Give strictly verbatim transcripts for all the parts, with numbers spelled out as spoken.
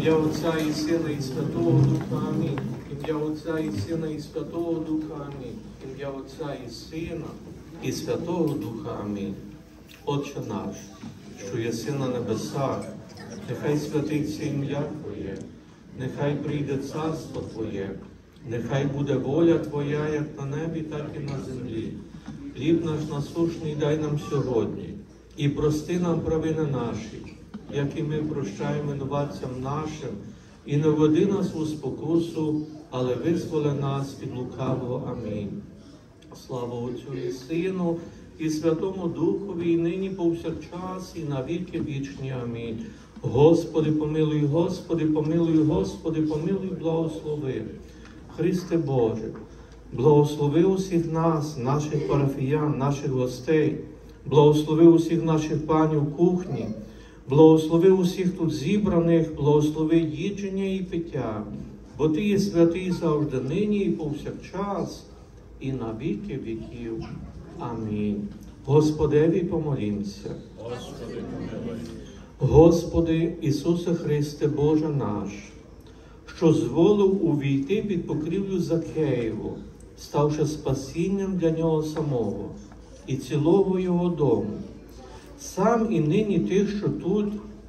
Ім'я Отця і Сина і Святого Духа. Амінь. Ім'я Отця і Сина і Святого Духа. Амінь. Ім'я Отця і Сина і Святого Духа. Амінь. Отче наш, що єси на небесах, нехай святиться ім'я Твоє, нехай прийде царство Твоє, нехай буде воля Твоя, як на небі, так і на землі. Хліб наш насущний дай нам сьогодні, і прости нам провини наші, як і ми прощаємо винуватцям нашим, і не введи нас у спокусу, але визволи нас від лукавого. Амінь. Слава Отцю і Сину, і Святому Духові, і нині повсякчас, і на віки вічні. Амінь. Господи, помилуй, Господи, помилуй, Господи, помилуй, благослови. Христе Боже, благослови усіх нас, наших парафіян, наших гостей, благослови усіх наших панів кухні, благослови усіх тут зібраних, благослови їдження і пиття, бо Ти є святий завжди, нині і повсякчас, і на віки віків. Амінь. Господеві помолімся. Господи, помилуй. Господи Ісусе Христе, Боже наш, що зволив увійти під покрівлю Закеєву, ставши спасінням для нього самого і цілого його дому, сам і нині тих, що тут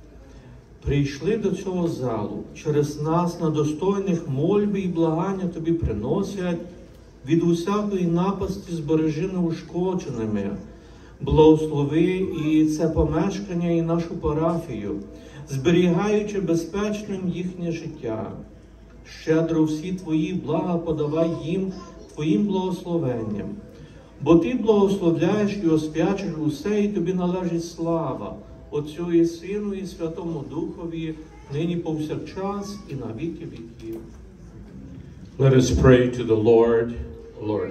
прийшли до цього залу, через нас на достойних мольби і благання Тобі приносять, від усякої напасті збережи неушкодженими, благослови і це помешкання, і нашу парафію, зберігаючи безпечним їхнє життя. Щедро всі Твої блага подавай їм Твоїм благословенням, бо Ти благословляєш і освячиш усе, і Тобі належить слава, Отцю і Сину і Святому Духові, нині повсякчас і на віки віків. Let us pray to the Lord. Lord.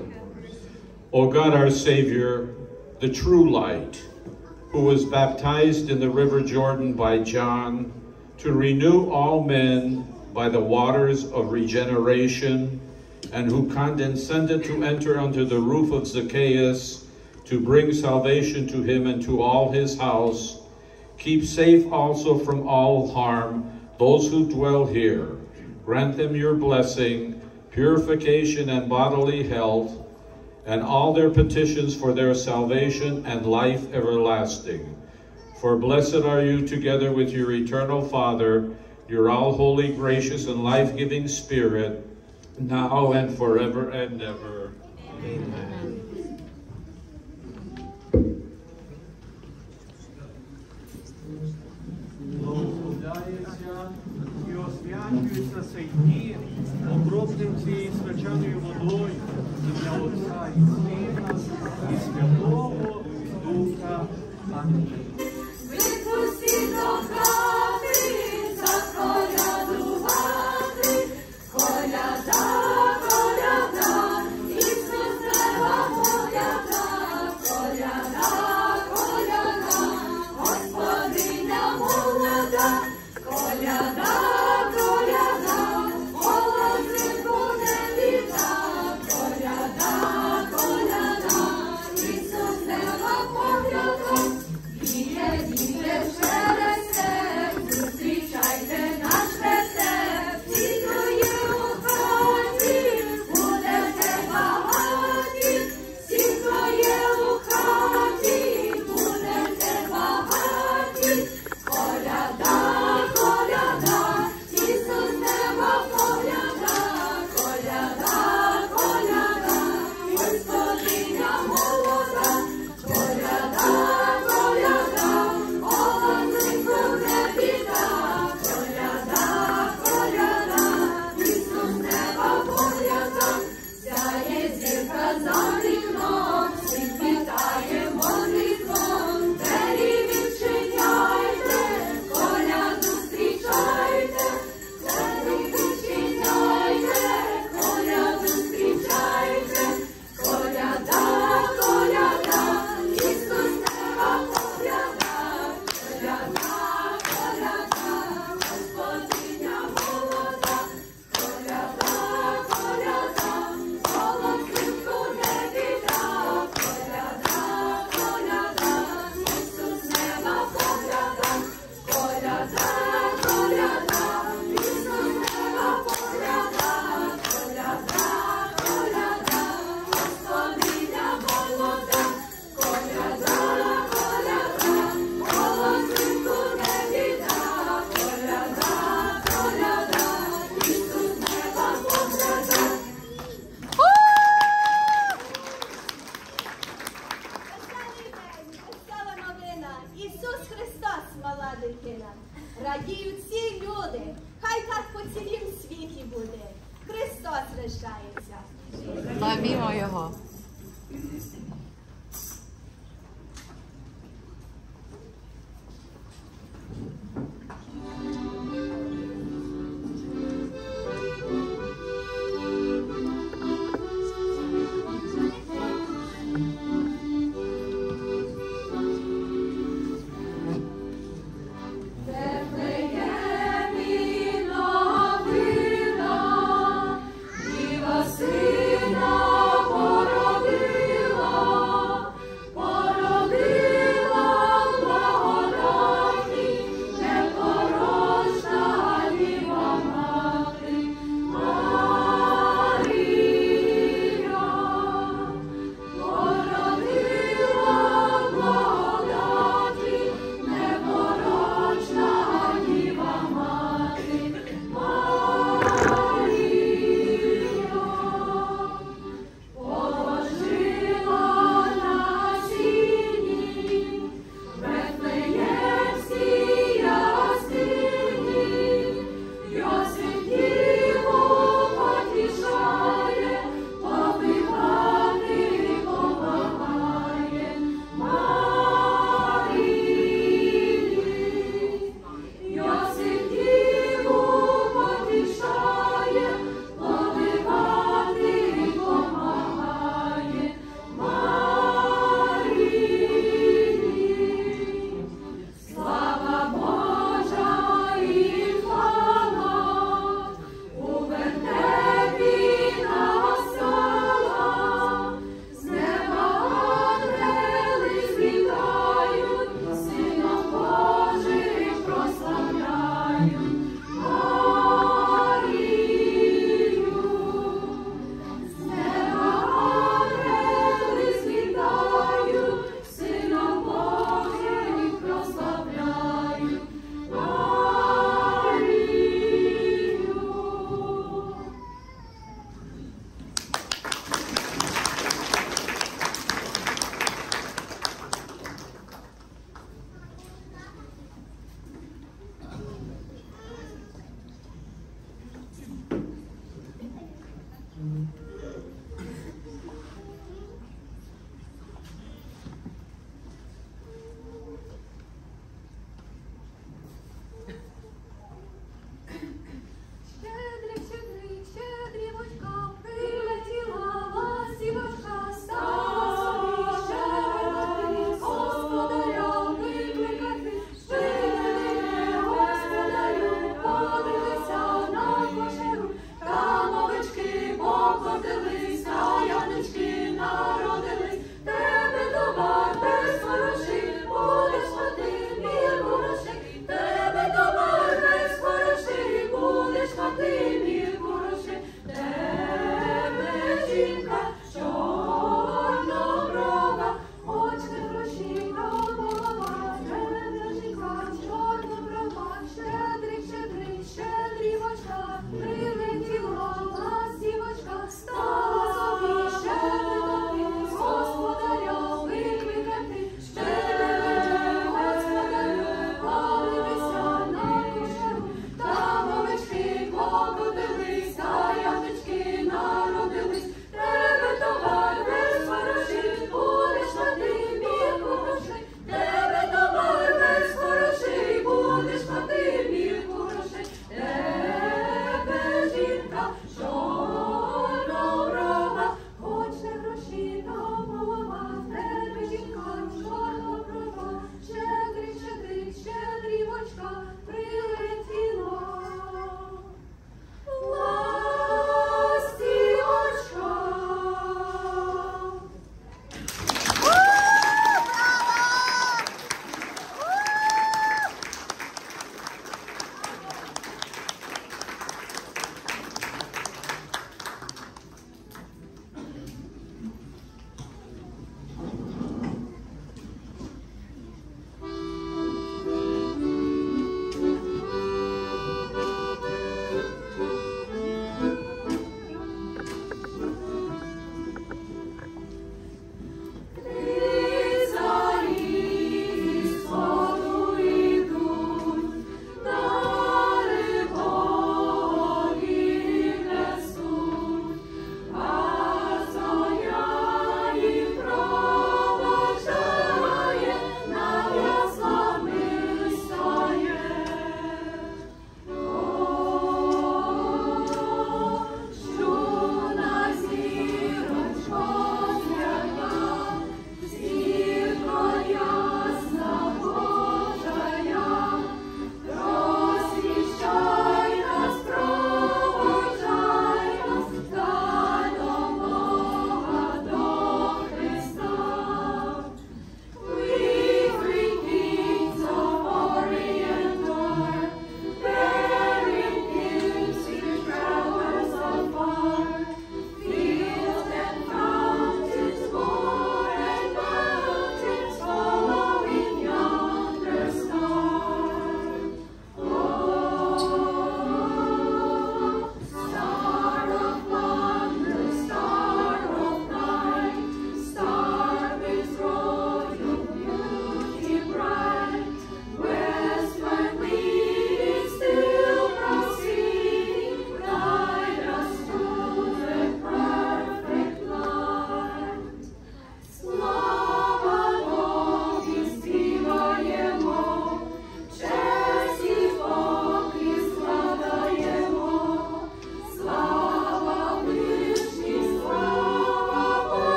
O God, our Savior, the true light, who was baptized in the river Jordan by John to renew all men by the waters of regeneration, and who condescended to enter under the roof of Zacchaeus to bring salvation to him and to all his house, keep safe also from all harm those who dwell here. Grant them your blessing, purification and bodily health, and all their petitions for their salvation and life everlasting. For blessed are you together with your eternal Father, your all-holy, gracious, and life-giving Spirit, now and forever and ever. Amen. Благословляється і освячується цей дім, окроплюється цією свяченою водою, ім'я Отця і Сина і Святого Духа. Амінь. Випусти до хати, заколядувати, коляда, коляда, Ісус неба коляда, коляда, коляда, Господиня молода, коляда, коляда, молодику не літа, коляда, коляда, Ісус неба коляда, діє, діє через це, зустрічайте наш рецепт, дітує у хаті, будете багаті, сітує у хаті, будете багаті, коляда, коляда,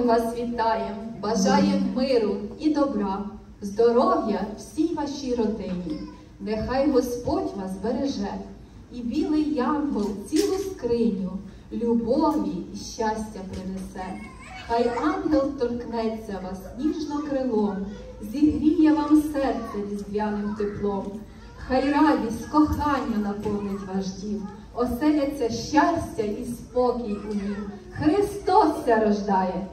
вас вітаємо, бажаємо миру і добра, здоров'я всій вашій родині. Нехай Господь вас береже, і білий янгол цілу скриню любові і щастя принесе. Хай ангел торкнеться вас ніжно крилом, зігріє вам серце різдвяним теплом. Хай радість, кохання наповнить ваш дім, оселяться щастя і спокій у нім. Христос ся рождає!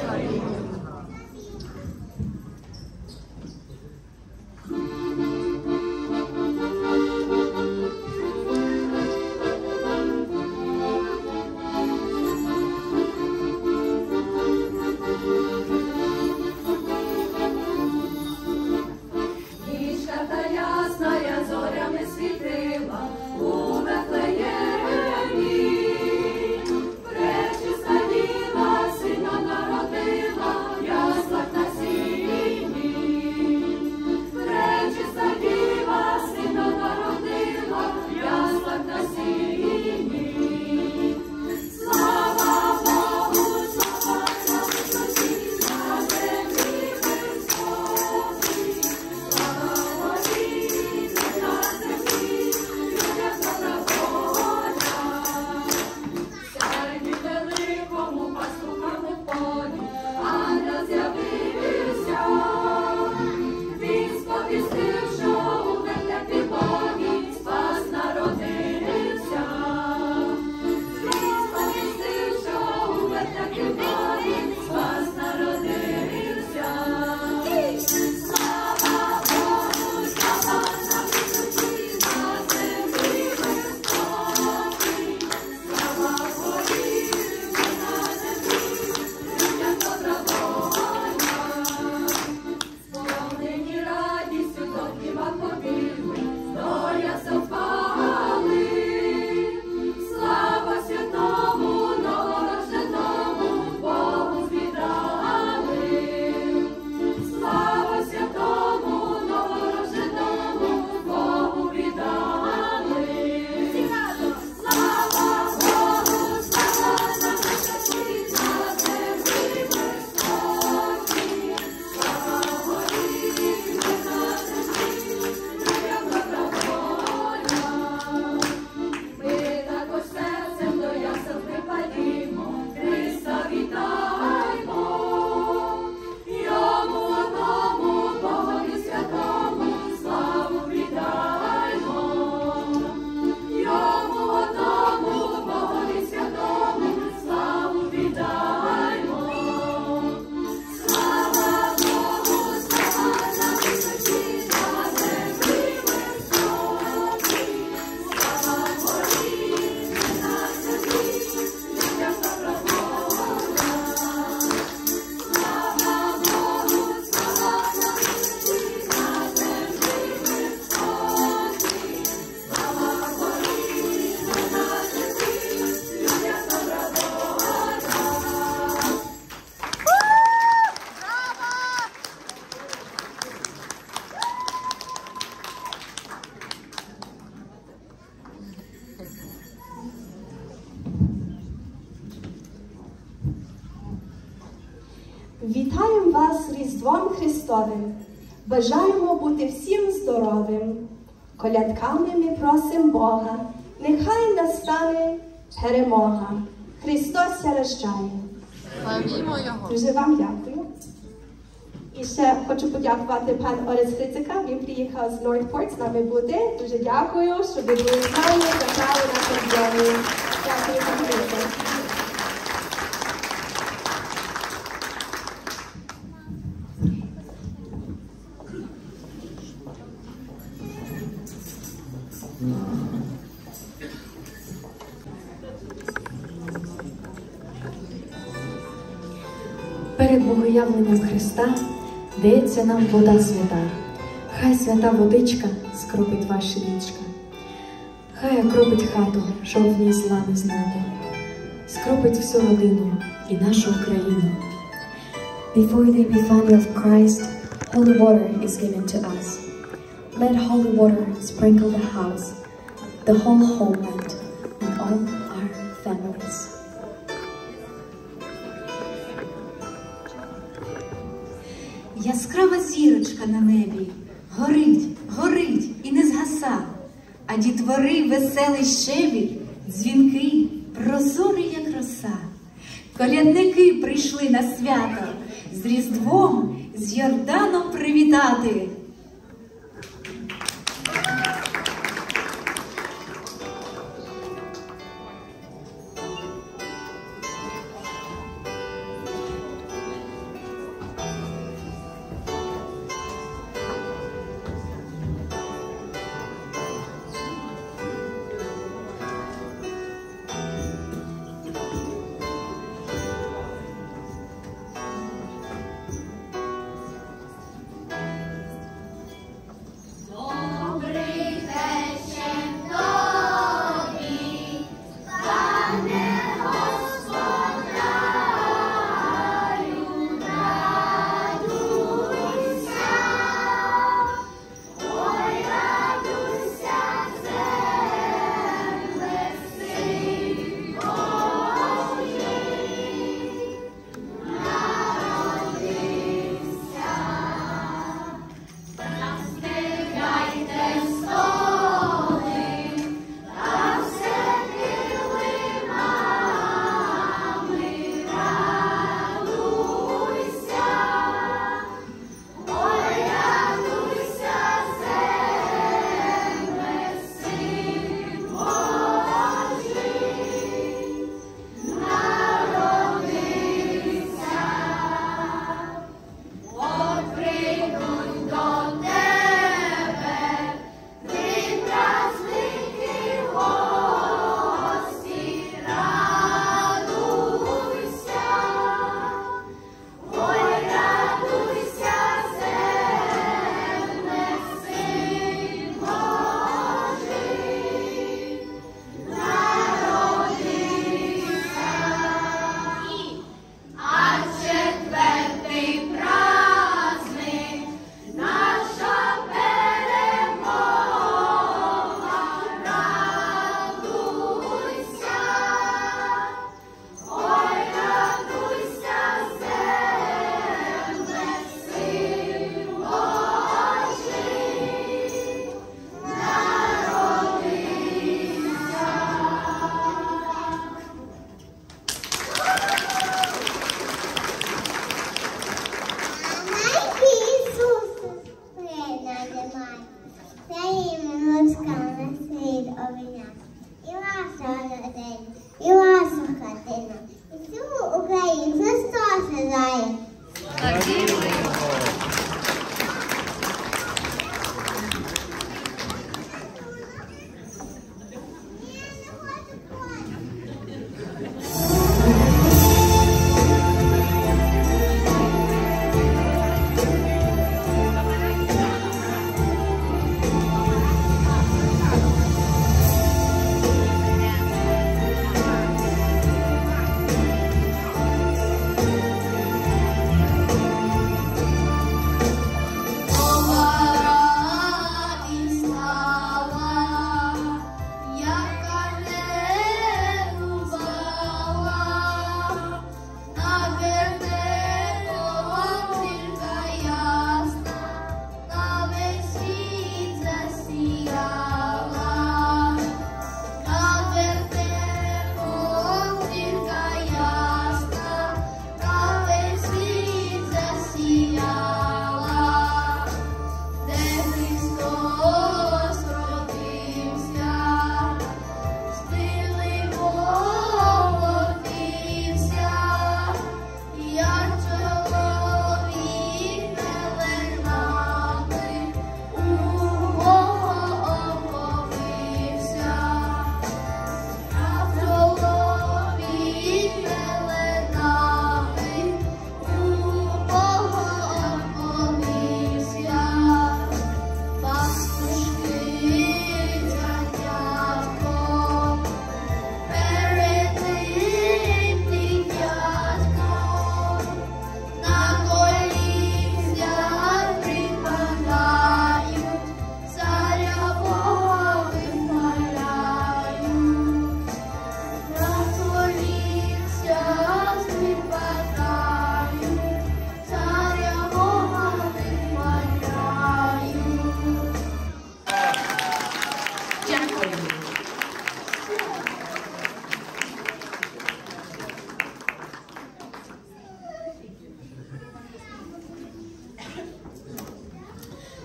Вітаємо вас з Різдвом Христовим. Бажаємо бути всім здоровим. Колядками ми просимо Бога, нехай настане перемога. Христос ся рождає. Славімо Його! Дуже вам дякую. І ще хочу подякувати пан Орець Грицика. Він приїхав з Нортпорт, з нами буде. Дуже дякую, що ви були з нами, забрали нашу дому. Дякую за грицик. Перед богоявленням Христа дається нам вода свята. Хай свята водичка скропить ваші ліжка. Хай окропить хату, щоб в ній зла не знати. Скропить всю родину і нашу Україну. Before the Epiphany of Christ, holy water is given to us. Let holy water sprinkle the house, the whole homeland, and all our families. яскрава зірочка на небі, горить, горить і не згаса, а дітвори веселий щебіт, дзвінкий, прозорий, як роса. Колядники прийшли на свято, з Різдвом, з Йорданом привітати.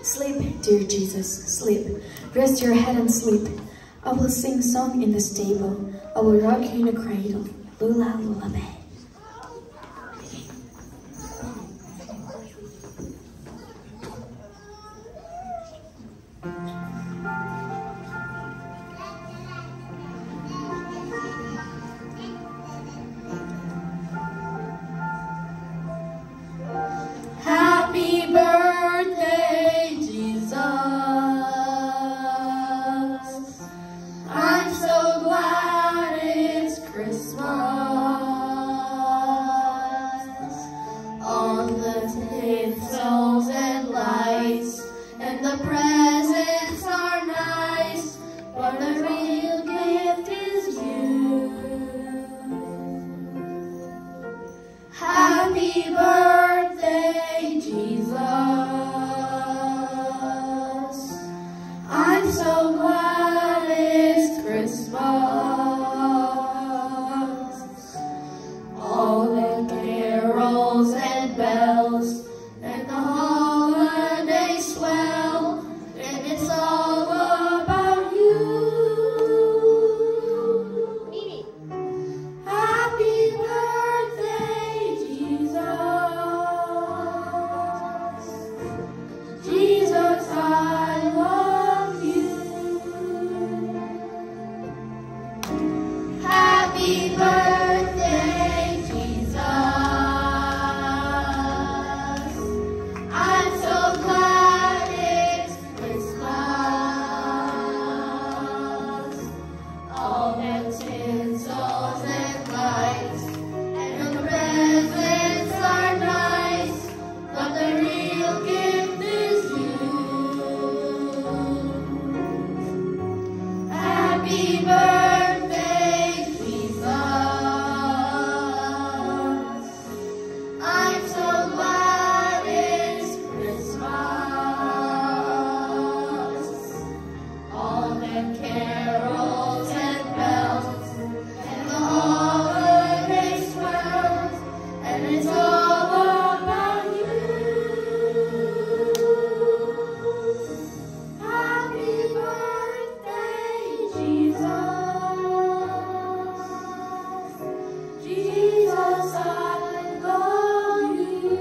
Sleep, dear Jesus, sleep. Rest your head and sleep. I will sing song in the stable. I will rock you in a cradle. Lula, lula, babe. Happy birthday, Jesus. I'm so glad it's Christmas. All the tinsels and lights and the presents are nice, but the real gift is you. Happy birthday, Jesus. I'm so glad it's Christmas. All the carols and bells and the holiday swell, and it's all about you. Happy birthday, Jesus. Jesus, I love you. Happy birthday, Jesus. I'm so glad it's Christmas. All the tinsels and lights and the presents are nice, but the real gift is you. Happy birthday, Jesus. I'm so glad it's Christmas. All the carols and bells and the holiday swells, and it's all about you. Happy birthday, Jesus. Jesus, I love you.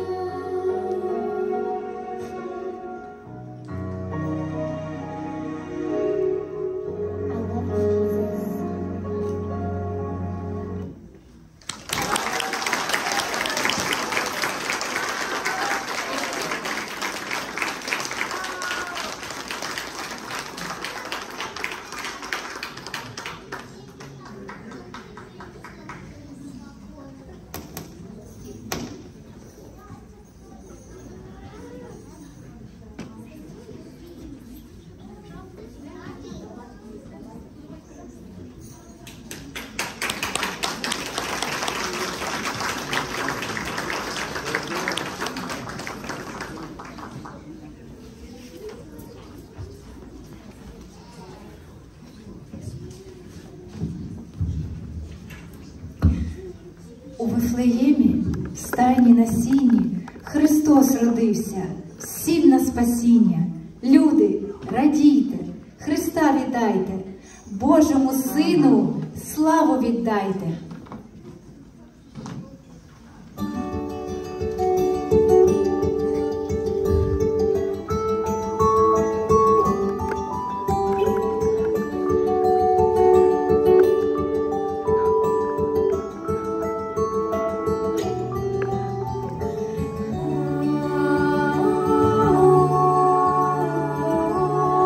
У Вифлеємі, в стайні на сіні, Христос родився, всім на спасіння. Люди, радійте, Христа вітайте, Божому Сину славу віддайте.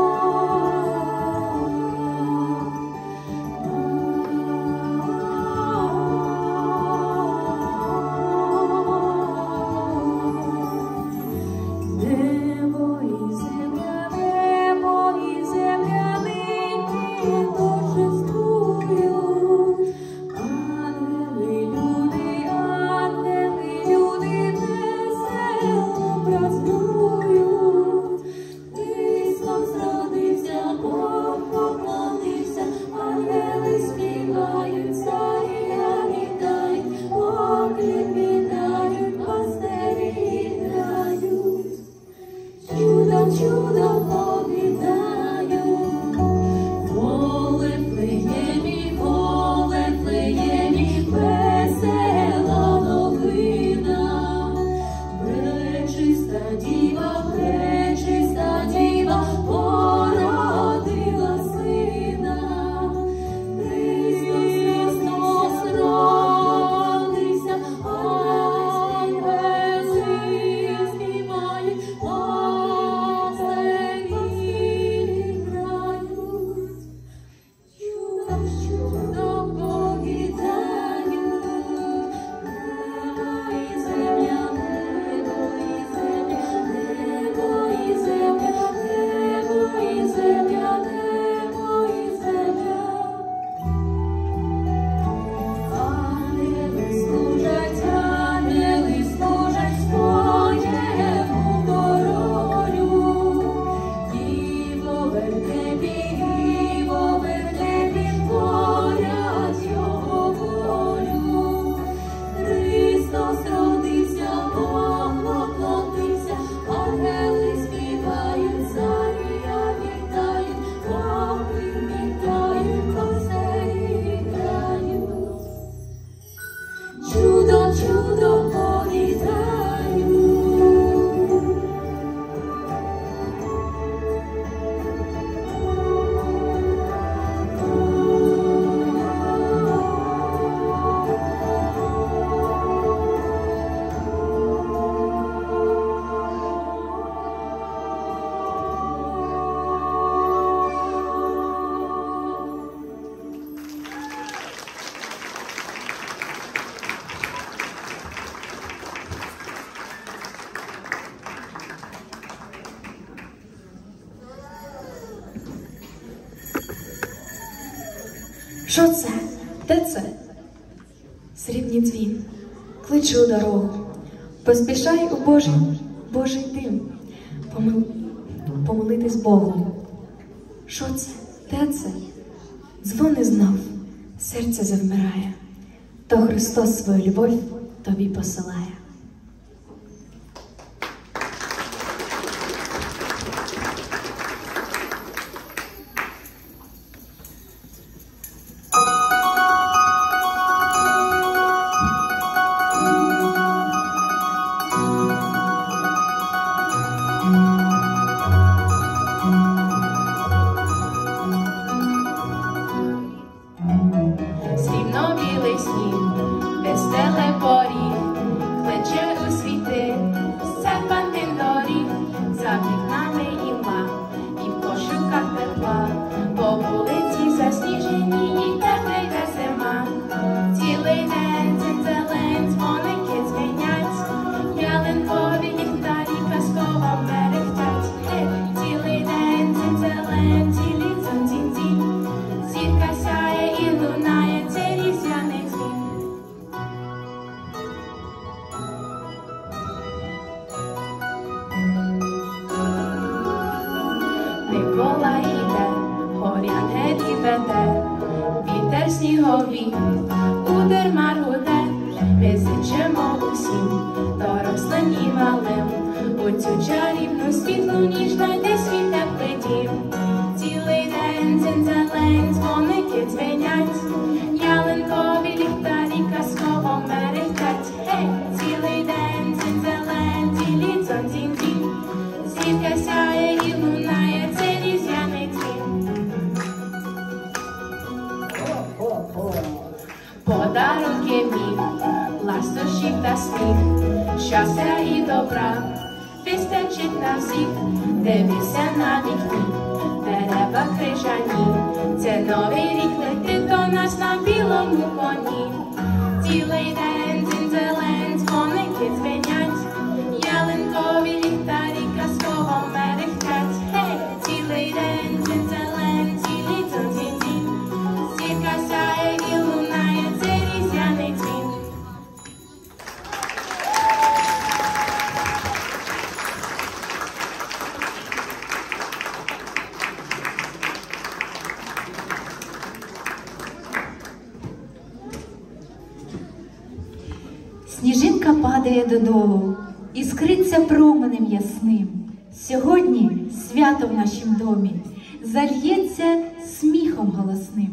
Oh Що це? Де це? Срібний дзвін, кличе у дорогу. Поспішай у Божий, Божий дим, помил, помолитись Богу. Що це? Де це? Дзвони знов, серце завмирає, то Христос свою любов тобі посилає. Срібно-білий сніг, веселий поріг, кличе у світи, серпантин доріг, за вікнами імла, і в пошуках тепла, по вулиці засніжені і тепле йде зима. Цілий день дзень-зелень, дзвоники дзвенять, ялинкові ліхтарі казково мерехтять. Гей, цілий день дзень-зелень, цілий дзонь-дзінь-дзінь, зірка сяє і лунає, це різдвяний дзвін. Микола йде, горянгелі веде, вітер сніговий, удер маргуде. Ми зичимо усім, дорослим і малим, у цю чарівну світлу ніч знайде свій теплий дім. Цілий день дзень-зелень, дзвоники дзвенять, ялинкові ліхтарі казково мерехтять. Гей, цілий день дзень-зелень, цілий дзонь-дзінь-дзінь, зірка сяє і лунає, це різдвяний дзвін. Подарунки міг, ластощів та сміх, щастя і добра вистачить на всіх. Дивися на вікні, дерева крижані, це новий рік летить до нас на білому коні. Цілий день дзень-зелень, дзвоники дзвенять, ялинкові ліхтарі казково мерехтять. Гей, цілий день дзень-зелень, цілий дзонь-дзінь-дзінь, зірка сяє і лунає, це різдвяний дзвін. Сніжинка падає додолу, іскриться променем ясним. Сьогодні свято в нашім домі зальється сміхом голосним.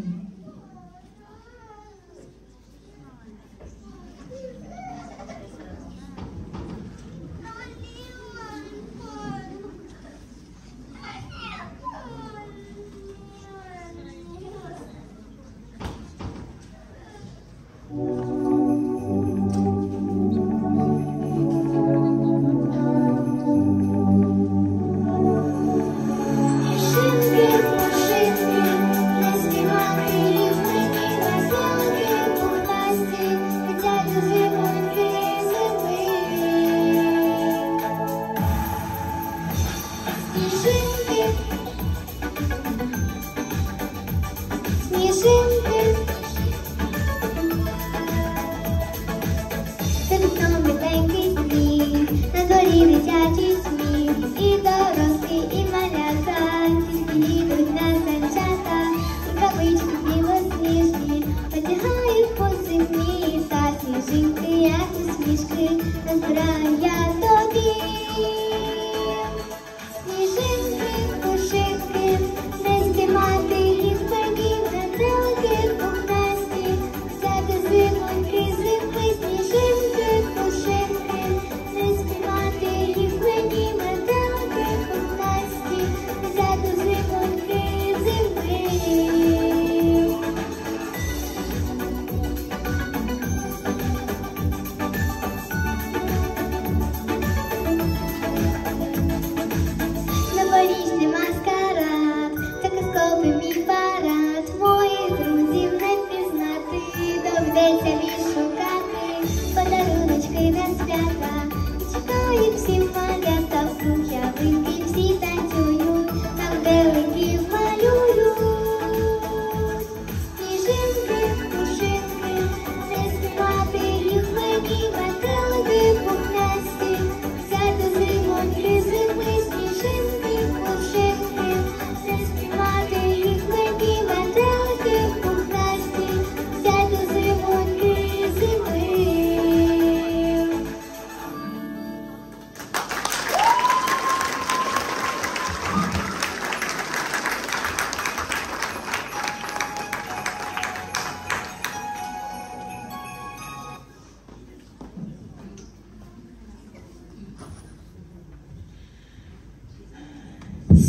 Сніжинки, пушинки, не співати їх мені.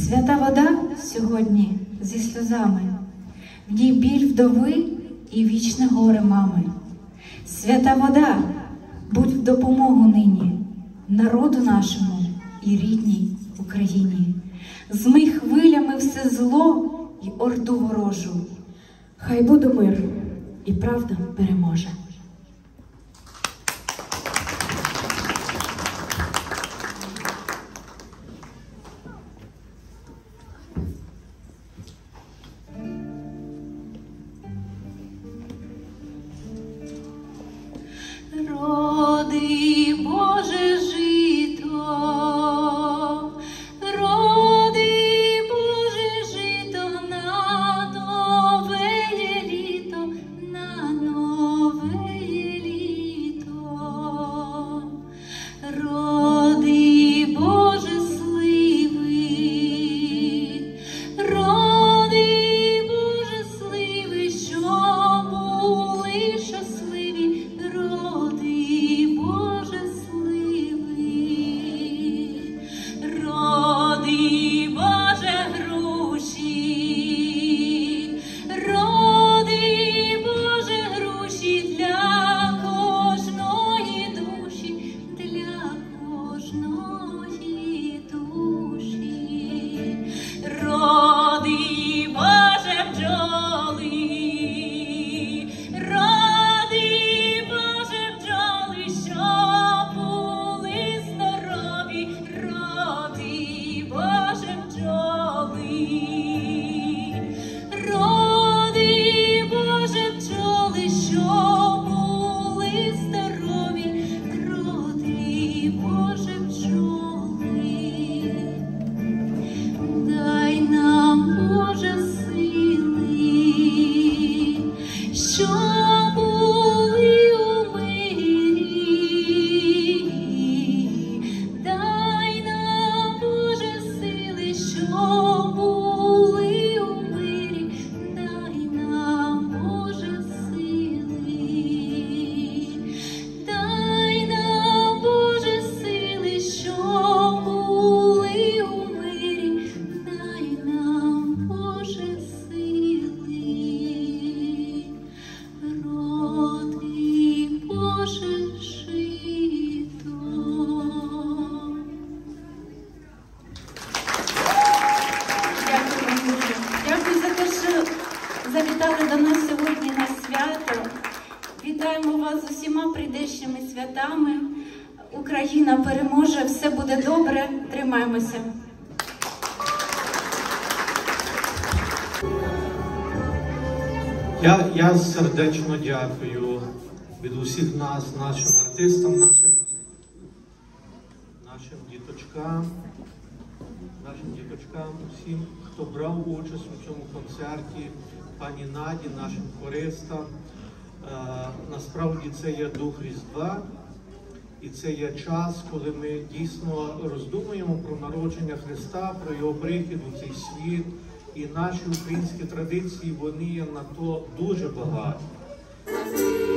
Свята вода сьогодні зі сльозами, в ній біль вдови і вічне горе мами. Свята вода, будь в допомогу нині народу нашому і рідній Україні. Змий хвилями все зло і орду ворожу. Хай буде мир, і правда переможе. Роди, Боже, жито, роди, Боже, жито, на нове літо, на нове літо. Роди, Боже, сливи, роди, Боже, сливи, що були щасливі, роди, Боже, сливи, роди, Боже, груші, роди, Боже, груші для кожної душі, для кожної душі. Роди, Боже, бджоли, роди, Боже, бджоли, що були здорові, роди, Боже, бджоли, роди, Боже, бджоли, що були здорові, роди, Боже, бджоли. Дай нам, Боже, сили, що були у мирі. Дай нам, Боже, сили, що були у мирі. Дай нам, Боже, сили. Дай нам, Боже, сили, що були у мирі. Дай нам, Боже, сили. Роди, Боже, жито. Дякую вам дуже. Дякую за те, що завітали до нас сьогодні на свято. Вітаємо вас з усіма прийдешніми святами. Україна переможе, все буде добре. Тримаємося. Я, я сердечно дякую від усіх нас, нашим артистам, нашим, нашим діточкам, нашим діточкам, усім, хто брав участь у цьому концерті, пані Наді, нашим хористам. Е, насправді це є Дух Різдва, і це є час, коли ми дійсно роздумуємо про народження Христа, про Його прихід у цей світ. І наші українські традиції, вони є на то дуже багаті.